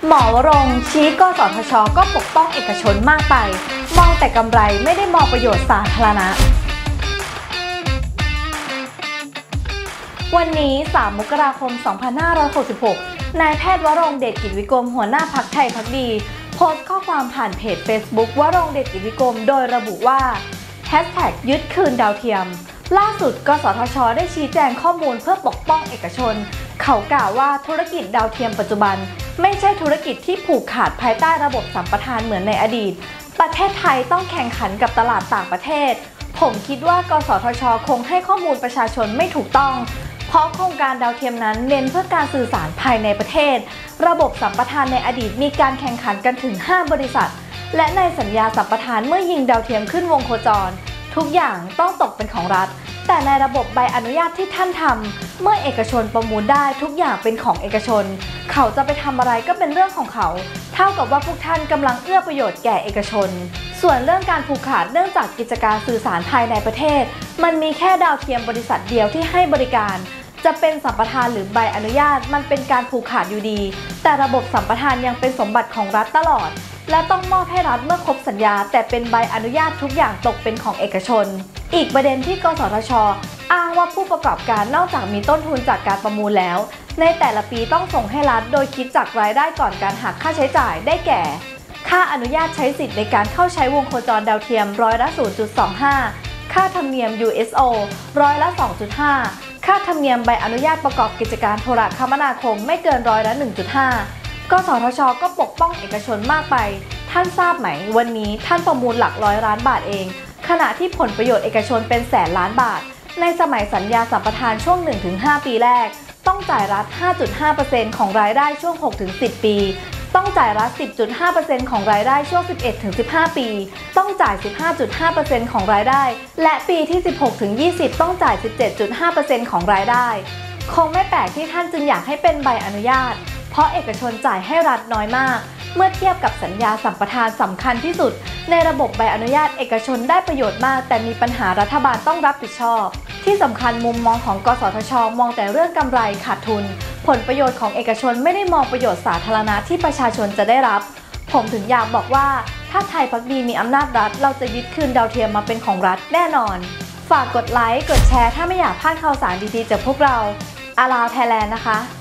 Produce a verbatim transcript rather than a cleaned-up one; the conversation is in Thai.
หมอวรงค์ชี้กสทช.ก็ปกป้องเอกชนมากไปมองแต่กำไรไม่ได้มองประโยชน์สาธารณะวันนี้สามมกราคมสองพันห้าร้อยหกสิบหกนายแพทย์วรงค์เดชกิจวิกรมหัวหน้าพรรคไทยพักดีโพสต์ข้อความผ่านเพจ Facebook วรงค์เดชกิจวิกรมโดยระบุว่าแฮชแท็กยึดคืนดาวเทียมล่าสุดกสทช.ได้ชี้แจงข้อมูลเพื่อปกป้องเอกชนเขากล่าวว่าธุรกิจดาวเทียมปัจจุบันไม่ใช่ธุรกิจที่ผูกขาดภายใต้ระบบสัมปทานเหมือนในอดีตประเทศไทยต้องแข่งขันกับตลาดต่างประเทศผมคิดว่ากสทช.คงให้ข้อมูลประชาชนไม่ถูกต้องเพราะโครงการดาวเทียมนั้นเน้นเพื่อการสื่อสารภายในประเทศระบบสัมปทานในอดีตมีการแข่งขันกันถึงห้าบริษัทและในสัญญาสัมปทานเมื่อยิงดาวเทียมขึ้นวงโคจรทุกอย่างต้องตกเป็นของรัฐแต่ในระบบใบอนุญาตที่ท่านทำเมื่อเอกชนประมูลได้ทุกอย่างเป็นของเอกชนเขาจะไปทำอะไรก็เป็นเรื่องของเขาเท่ากับว่าพวกท่านกำลังเอื้อประโยชน์แก่เอกชนส่วนเรื่องการผูกขาดเนื่องจากกิจการสื่อสารภายในประเทศมันมีแค่ดาวเทียมบริษัทเดียวที่ให้บริการจะเป็นสัมปทานหรือใบอนุญาตมันเป็นการผูกขาดอยู่ดีแต่ระบบสัมปทานยังเป็นสมบัติของรัฐตลอดและต้องมอบให้รัฐเมื่อครบสัญญาแต่เป็นใบอนุญาตทุกอย่างตกเป็นของเอกชนอีกประเด็นที่กสทช.อ้างว่าผู้ประกอบการนอกจากมีต้นทุนจากการประมูลแล้วในแต่ละปีต้องส่งให้รัฐโดยคิดจากรายได้ก่อนการหักค่าใช้จ่ายได้แก่ค่าอนุญาตใช้สิทธิ์ในการเข้าใช้วงโคจรดาวเทียมร้อยละ ศูนย์จุดสองห้า ค่าธรรมเนียม ยู เอส โอ ร้อยละ สองจุดห้า ค่าธรรมเนียมใบอนุญาตประกอบกิจการโทรคมนาคมไม่เกินร้อยละ หนึ่งจุดห้ากสทช.ก็ปกป้องเอกชนมากไปท่านทราบไหมวันนี้ท่านประมูลหลักร้อยล้านบาทเองขณะที่ผลประโยชน์เอกชนเป็นแสนล้านบาทในสมัยสัญญาสัมปทานช่วง หนึ่งถึงห้า ปีแรกต้องจ่ายรัฐ ห้าจุดห้าเปอร์เซ็นต์ ของรายได้ช่วง หกถึงสิบ ปีต้องจ่ายรัฐ สิบจุดห้าเปอร์เซ็นต์ ของรายได้ช่วง สิบเอ็ดถึงสิบห้า ปีต้องจ่าย สิบห้าจุดห้าเปอร์เซ็นต์ ของรายได้และปีที่ สิบหกถึงยี่สิบ ต้องจ่าย สิบเจ็ดจุดห้าเปอร์เซ็นต์ ของรายได้คงไม่แปลกที่ท่านจึงอยากให้เป็นใบอนุญาตเพราะเอกชนจ่ายให้รัฐน้อยมากเมื่อเทียบกับสัญญาสัมปทานสำคัญที่สุดในระบบใบอนุญาตเอกชนได้ประโยชน์มากแต่มีปัญหารัฐบาลต้องรับผิดชอบที่สำคัญมุมมองของกสทช.มองแต่เรื่องกำไรขาดทุนผลประโยชน์ของเอกชนไม่ได้มองประโยชน์สาธารณะที่ประชาชนจะได้รับผมถึงอยากบอกว่าถ้าไทยพักดีมีอำนาจรัฐเราจะยึดคืนดาวเทียมมาเป็นของรัฐแน่นอนฝากกดไลค์กดแชร์ถ้าไม่อยากพลาดข่าวสารดีๆจากพวกเราอาลาวไทยแลนด์นะคะ